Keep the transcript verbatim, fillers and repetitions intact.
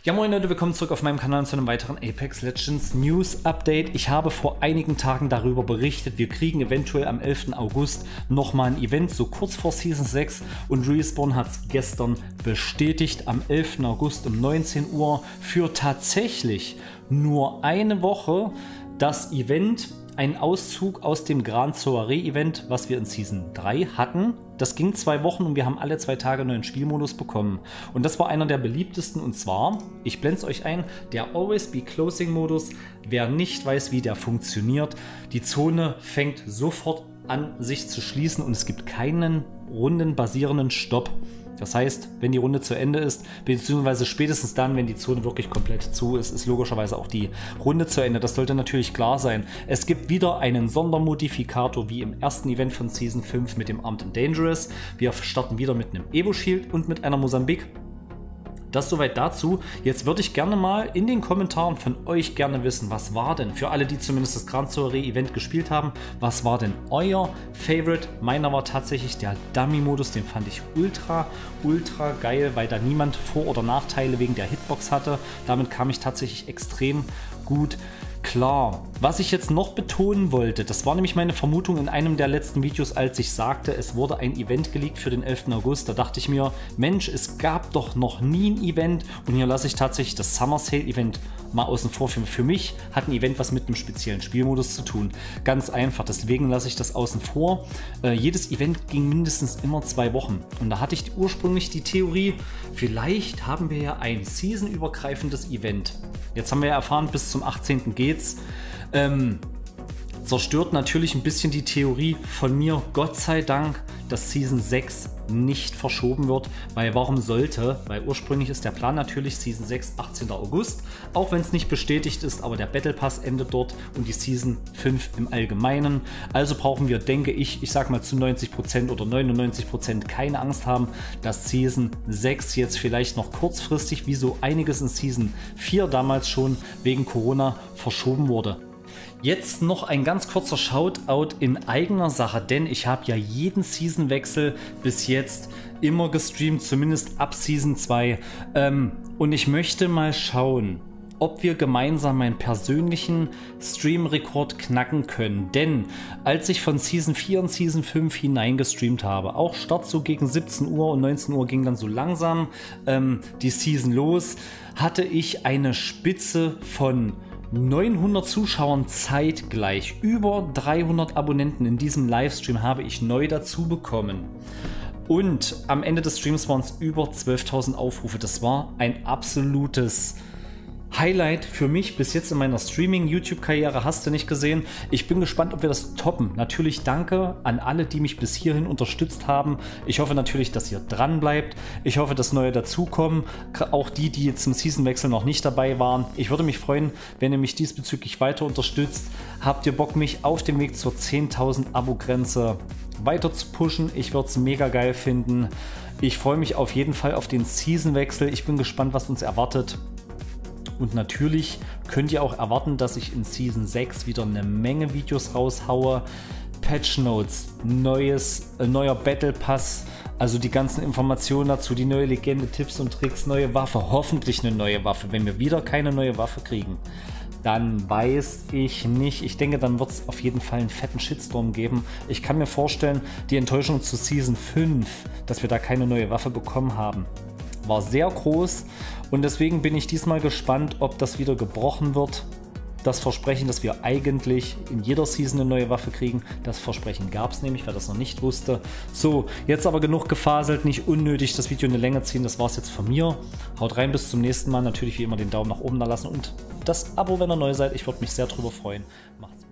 Ja moin Leute, willkommen zurück auf meinem Kanal zu einem weiteren Apex Legends News Update. Ich habe vor einigen Tagen darüber berichtet, wir kriegen eventuell am elften August nochmal ein Event, so kurz vor Season sechs, und Respawn hat es gestern bestätigt, am elften August um neunzehn Uhr für tatsächlich nur eine Woche das Event, ein Auszug aus dem Grand Soiree Event, was wir in Season drei hatten. Das ging zwei Wochen und wir haben alle zwei Tage einen neuen Spielmodus bekommen. Und das war einer der beliebtesten, und zwar, ich blende es euch ein, der Always Be Closing Modus. Wer nicht weiß, wie der funktioniert, die Zone fängt sofort an, sich zu schließen und es gibt keinen rundenbasierenden Stopp. Das heißt, wenn die Runde zu Ende ist, beziehungsweise spätestens dann, wenn die Zone wirklich komplett zu ist, ist logischerweise auch die Runde zu Ende. Das sollte natürlich klar sein. Es gibt wieder einen Sondermodifikator wie im ersten Event von Season fünf mit dem Armed and Dangerous. Wir starten wieder mit einem Evo-Shield und mit einer Mosambik. Das soweit dazu. Jetzt würde ich gerne mal in den Kommentaren von euch gerne wissen, was war denn, für alle, die zumindest das Grand Soiree Event gespielt haben, was war denn euer Favorite? Meiner war tatsächlich der Dummy-Modus, den fand ich ultra, ultra geil, weil da niemand Vor- oder Nachteile wegen der Hitbox hatte. Damit kam ich tatsächlich extrem gut klar. Was ich jetzt noch betonen wollte, das war nämlich meine Vermutung in einem der letzten Videos, als ich sagte, es wurde ein Event geleakt für den elften August. Da dachte ich mir, Mensch, es gab doch noch nie ein Event, und hier lasse ich tatsächlich das Summer Sale Event mal außen vor. Für, für mich hat ein Event was mit einem speziellen Spielmodus zu tun. Ganz einfach, deswegen lasse ich das außen vor. Äh, jedes Event ging mindestens immer zwei Wochen, und da hatte ich ursprünglich die Theorie, vielleicht haben wir ja ein seasonübergreifendes Event. Jetzt haben wir ja erfahren, bis zum achtzehnten geht's. Ähm, zerstört natürlich ein bisschen die Theorie von mir, Gott sei Dank, dass Season sechs nicht verschoben wird, weil warum sollte, weil ursprünglich ist der Plan natürlich Season sechs, achtzehnten August, auch wenn es nicht bestätigt ist, aber der Battle Pass endet dort und die Season fünf im Allgemeinen. Also brauchen wir, denke ich, ich sag mal zu neunzig Prozent oder neunundneunzig Prozent keine Angst haben, dass Season sechs jetzt vielleicht noch kurzfristig, wie so einiges in Season vier damals schon wegen Corona verschoben wurde. Jetzt noch ein ganz kurzer Shoutout in eigener Sache, denn ich habe ja jeden Seasonwechsel bis jetzt immer gestreamt, zumindest ab Season zwei. Ähm, und ich möchte mal schauen, ob wir gemeinsam meinen persönlichen Stream-Rekord knacken können. Denn als ich von Season vier und Season fünf hineingestreamt habe, auch Start so gegen siebzehn Uhr und neunzehn Uhr ging dann so langsam ähm, die Season los, hatte ich eine Spitze von neunhundert Zuschauern zeitgleich. Über dreihundert Abonnenten in diesem Livestream habe ich neu dazu bekommen. Und am Ende des Streams waren es über zwölftausend Aufrufe. Das war ein absolutes Highlight für mich bis jetzt in meiner Streaming-YouTube-Karriere, hast du nicht gesehen. Ich bin gespannt, ob wir das toppen. Natürlich danke an alle, die mich bis hierhin unterstützt haben. Ich hoffe natürlich, dass ihr dran bleibt. Ich hoffe, dass neue dazukommen. Auch die, die jetzt zum Seasonwechsel noch nicht dabei waren. Ich würde mich freuen, wenn ihr mich diesbezüglich weiter unterstützt. Habt ihr Bock, mich auf dem Weg zur zehntausend Abo-Grenze weiter zu pushen? Ich würde es mega geil finden. Ich freue mich auf jeden Fall auf den Seasonwechsel. Ich bin gespannt, was uns erwartet. Und natürlich könnt ihr auch erwarten, dass ich in Season sechs wieder eine Menge Videos raushaue. Patch Notes, neues, äh, neuer Battle Pass, also die ganzen Informationen dazu, die neue Legende, Tipps und Tricks, neue Waffe, hoffentlich eine neue Waffe. Wenn wir wieder keine neue Waffe kriegen, dann weiß ich nicht. Ich denke, dann wird es auf jeden Fall einen fetten Shitstorm geben. Ich kann mir vorstellen, die Enttäuschung zu Season fünf, dass wir da keine neue Waffe bekommen haben, war sehr groß, und deswegen bin ich diesmal gespannt, ob das wieder gebrochen wird. Das Versprechen, dass wir eigentlich in jeder Season eine neue Waffe kriegen, das Versprechen gab es nämlich, wer das noch nicht wusste. So, jetzt aber genug gefaselt, nicht unnötig das Video in die Länge ziehen, das war es jetzt von mir. Haut rein, bis zum nächsten Mal, natürlich wie immer den Daumen nach oben da lassen und das Abo, wenn ihr neu seid, ich würde mich sehr drüber freuen. Macht's gut.